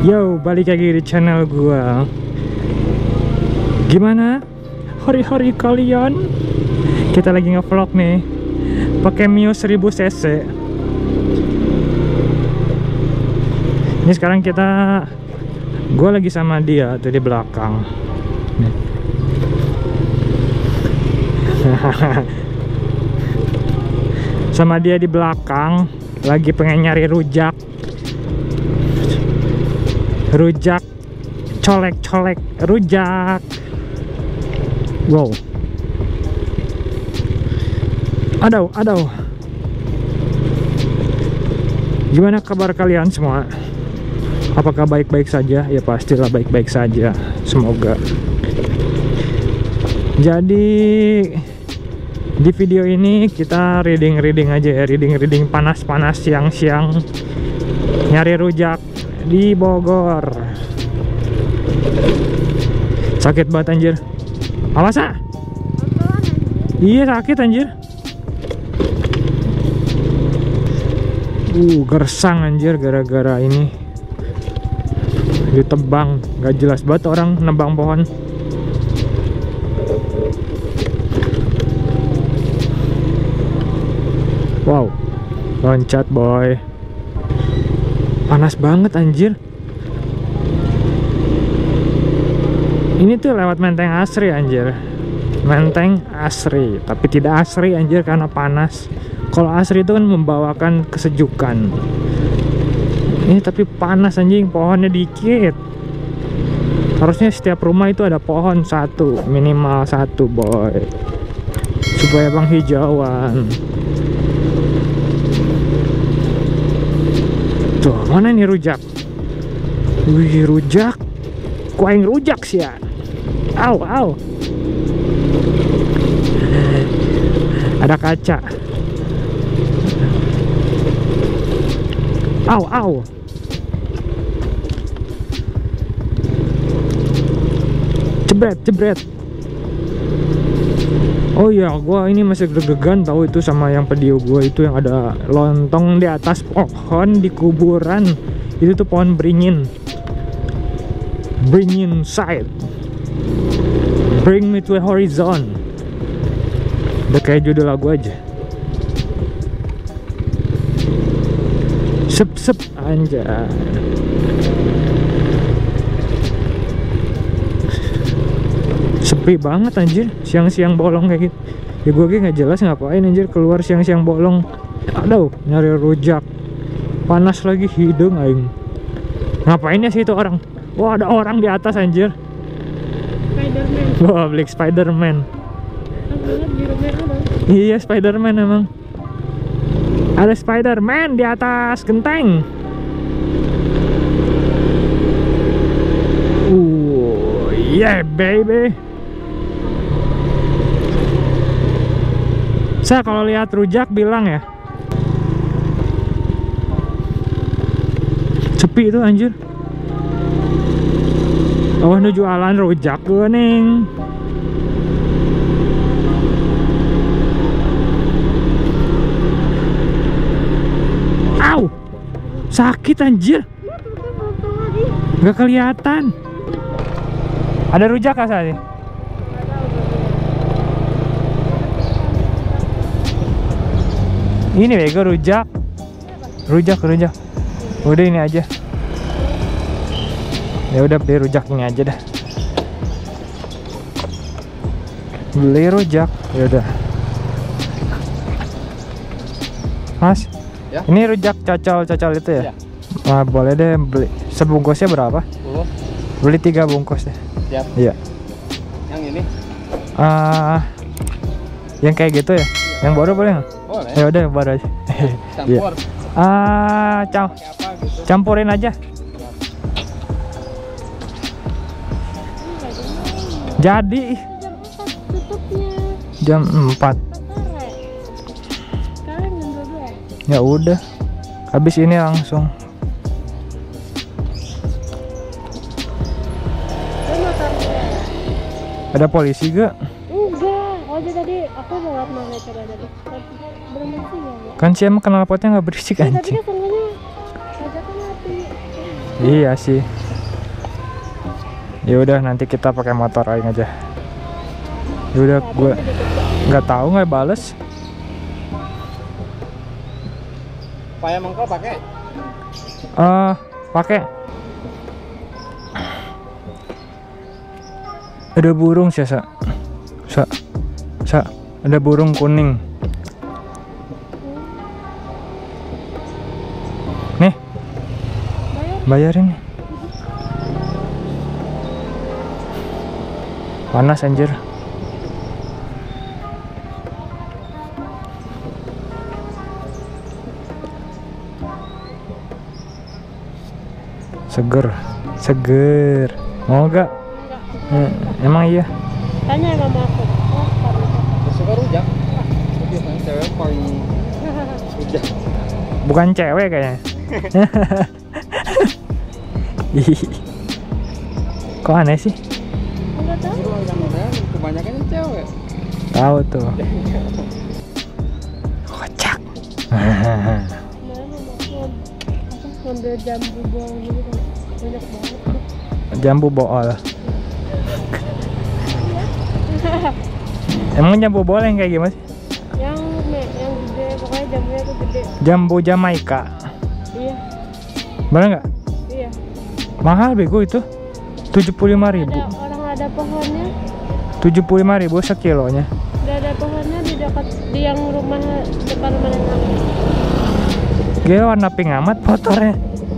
Yo, balik lagi di channel gua. Gimana hari-hari kalian? Kita lagi nge-vlog nih pakai Mio 1000 cc. Ini sekarang gua lagi sama dia tuh di belakang. Sama dia di belakang lagi pengen nyari rujak, colek rujak. Wow, aduh. Gimana kabar kalian semua? Apakah baik-baik saja? Ya pastilah baik-baik saja, semoga. Jadi di video ini kita reading aja ya, reading panas-panas siang-siang nyari rujak di Bogor. Sakit banget anjir. Awas ah. Iya sakit anjir. Gersang anjir gara-gara ini ditebang. Gak jelas banget orang nebang pohon. Wow, loncat boy. Panas banget anjir. Ini tuh lewat Menteng Asri anjir. Menteng Asri, tapi tidak asri anjir karena panas. Kalau asri itu kan membawakan kesejukan. Ini tapi panas anjing, pohonnya dikit. Harusnya setiap rumah itu ada pohon satu, minimal satu boy, supaya penghijauan. Tuh, mana nih rujak? Wih, rujak. Kuaing rujak sih ya. Au. Ada kaca. Au. Jebret. Oh iya, gua ini masih deg-degan tahu itu sama yang video gua itu yang ada lontong di atas pohon di kuburan. Itu tuh pohon beringin side. Bring me to a horizon. Udah kayak judul lagu aja. Sep anjay. Sepi banget anjir, siang-siang bolong kayak gitu. Ya gue kayak gak jelas ngapain anjir keluar siang-siang bolong. Aduh, nyari rujak. Panas lagi hidung aing. Ngapain ya sih itu orang? Wah, ada orang di atas anjir. Spiderman. Wah, beli Spiderman. Iya, Spiderman emang. Ada Spiderman di atas genteng. Yeah baby. Saya kalau lihat rujak bilang ya. Sepi itu anjir. Oh, nu jualan rujak geuning. Au. Sakit anjir. Gak kelihatan. Ada rujak kah tadi? Ini bego rujak. Rujak. Udah ini aja. Ya udah beli rujak ini aja dah. Beli rujak. Ya udah. Mas. Ya? Ini rujak cocol itu ya? Ya. Nah, boleh deh beli. Sebungkusnya berapa? Beli 3 bungkus deh. Siap. Iya. Yang ini? Yang kayak gitu ya? Yang baru boleh nggak? Boleh. Ya udah yang baru aja. Campur. Gitu. Campurin aja. Jadi jam 4. Ya udah. Habis ini langsung. Ada polisi gak? Enggak. Oh, tadi aku mau lihat mana coba tadi. Berhenti ya? Kan si emang knalpotnya nggak berisik Ya, anjing. tadi kan sengaja pajaknya mati. Iya sih. Ya udah nanti kita pakai motor aing aja. Ya udah gue nggak tahu nggak bales. Paya mangkal pakai. Pakai. Ada burung sih, Sa. Ada burung kuning. Nih. Bayarin nih. Panas anjir. Seger. Mau gak? Emang iya? Tanya sama aku. Oh, Suka rujak. Biasanya cewek paling rujak. Bukan cewek kayaknya. Kok aneh sih? enggak tahu. Kebanyakan cewek. Tahu tuh. Kocak. Kemarin aku ngambil jambu bool gitu kan. Banyak banget. Jambu bool. Emang jambu bool yang kayak gimana sih? Yang gede, pokoknya jambunya tuh gede. Jambu Jamaika. Iya, Bener nggak? iya. Mahal bego itu. 75.000. Ada orang ada pohonnya. 75.000 sekilonya. Ada pohonnya di dekat di yang rumah depan rumah nenek. Dia warna pink amat motornya.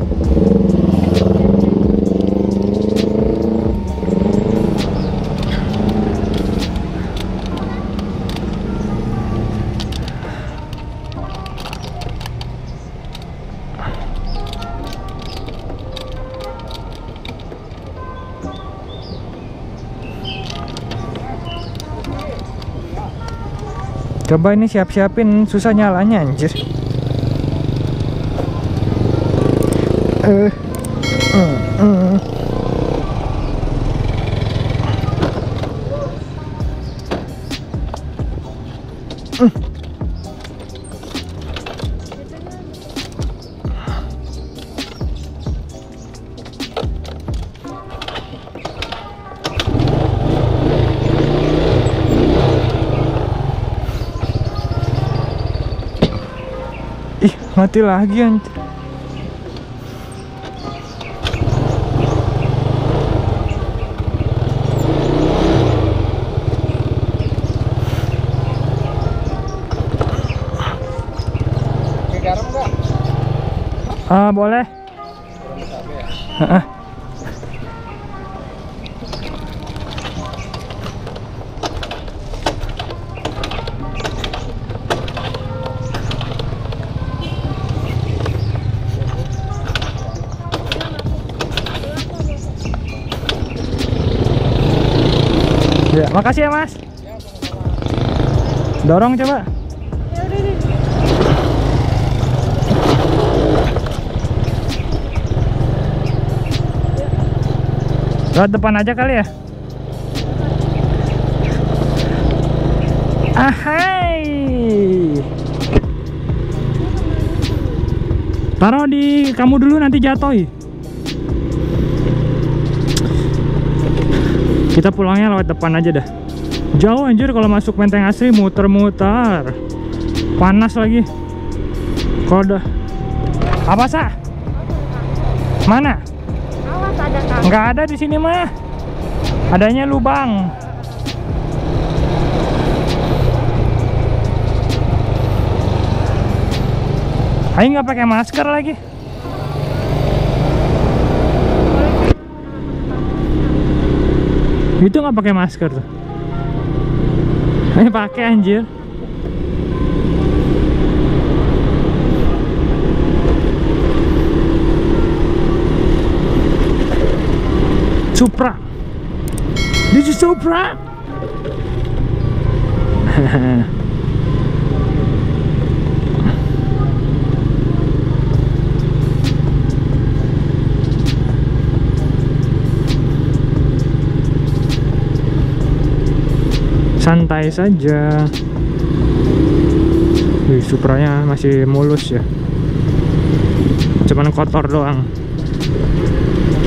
Coba ini siap-siapin, susah nyalanya anjir. Ih, mati lagi anjir. Pakai garam nggak? Boleh. Garam cabe ya. Heeh. Ya, makasih ya Mas. Dorong coba. Ya udah deh. Lewat depan aja kali ya. Ahai. Taruh di kamu dulu nanti jatuh. Kita pulangnya lewat depan aja dah. Jauh anjir kalau masuk Menteng Asri, muter-muter. Panas lagi. Kalau udah apa sah? Mana? Awas ada kak. Nggak ada di sini mah. Adanya lubang. Ayo nggak pakai masker lagi. Itu nggak pakai masker tuh. Ini pakai anjir. Supra. This is Supra. Santai saja. Wih, Supranya masih mulus ya. Cuman kotor doang.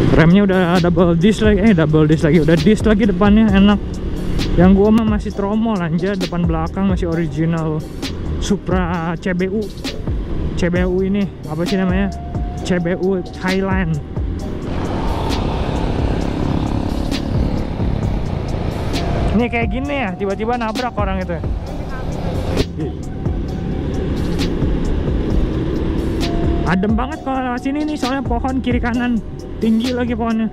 Remnya udah double disc lagi, udah disc lagi depannya, enak. Yang gua mah masih tromol anjir, depan belakang masih original Supra CBU. CBU ini apa sih namanya? CBU Thailand. Ini kayak gini ya, tiba-tiba nabrak orang itu. Adem banget kalau lewat sini nih, soalnya pohon kiri kanan tinggi lagi pohonnya.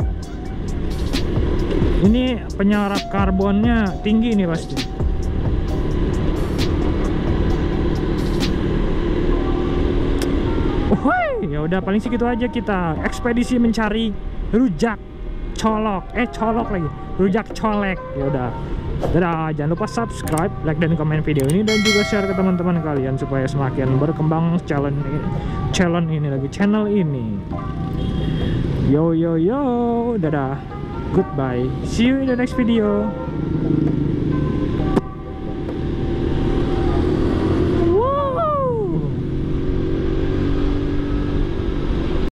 Ini penyerap karbonnya tinggi nih pasti. Ya udah paling segitu aja kita ekspedisi mencari rujak colok, rujak colek. Ya udah. Dadah, jangan lupa subscribe, like dan komen video ini dan juga share ke teman-teman kalian supaya semakin berkembang channel ini. Yo, dadah. Goodbye. See you in the next video.